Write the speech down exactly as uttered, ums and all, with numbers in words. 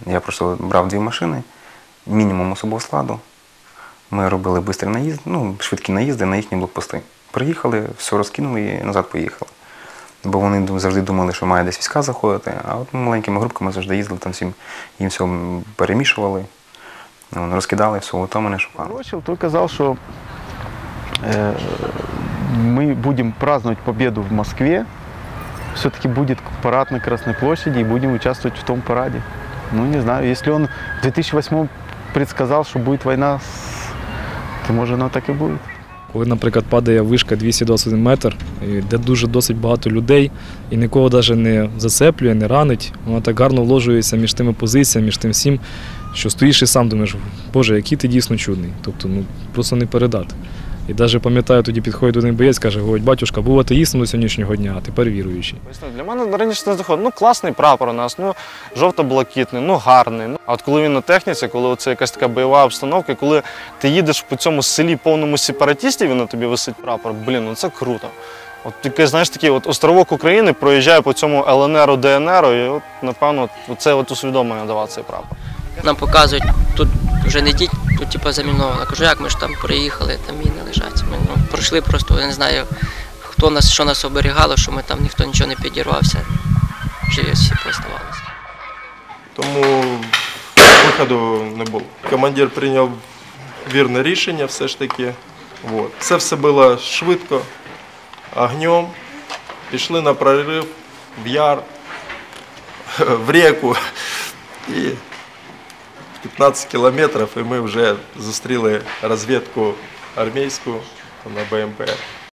Я просто брав дві машини, мінімум особового складу. Ми робили швидкі наїзди, ну, швидкі наїзди на їхні блокпости. Приїхали, все розкинули і назад поїхали. Бо вони завжди думали, що має десь війська заходити, а от маленькими групками завжди їздили, там всім, їм все перемішували, розкидали, все, ото мене шукали. Той казав, що е, ми будемо праздновать победу в Москве, все-таки будет парад на Красной площади и будем участвовать в том параде. Ну, не знаю, если он в дві тисячі восьмому предсказал, что будет война, то може воно так і буде. Коли, наприклад, падає вишка двісті двадцять один метр, де дуже досить багато людей, і нікого навіть не зацеплює, не ранить, вона так гарно вложується між тими позиціями, між тим всім, що стоїш і сам думаєш, Боже, який ти дійсно чудний. Тобто, ну, просто не передати. І навіть пам'ятаю, тоді підходить один боєць, каже, говорить, батюшка, був атеїстом до сьогоднішнього дня, а тепер віруючий. Для мене раніше не доходить, ну класний прапор у нас, ну жовто-блакитний, ну гарний. А от коли він на техніці, коли це якась така бойова обстановка, коли ти їдеш по цьому селі повному сепаратистів і на тобі висить прапор, блін, ну це круто. От таке, знаєш, такий от островок України проїжджає по цьому ел ен еру, де ен еру, і от, напевно, це от усвідомлення давав цей прапор. Нам показують, тут вже не йдіть, тут типу заміновано. Кажу, як ми ж там приїхали, там міни лежать. Ми ну, пройшли просто, я не знаю, хто нас, що нас оберігало, що ми там ніхто нічого не підірвався. Живі всі поставалися. Тому виходу не було. Командир прийняв вірне рішення все ж таки. Вот. Це все було швидко, огнем. Пішли на прорив, в яр, в реку. І п'ятнадцять кілометрів, і ми вже зустріли розвідку армійську на Б М П.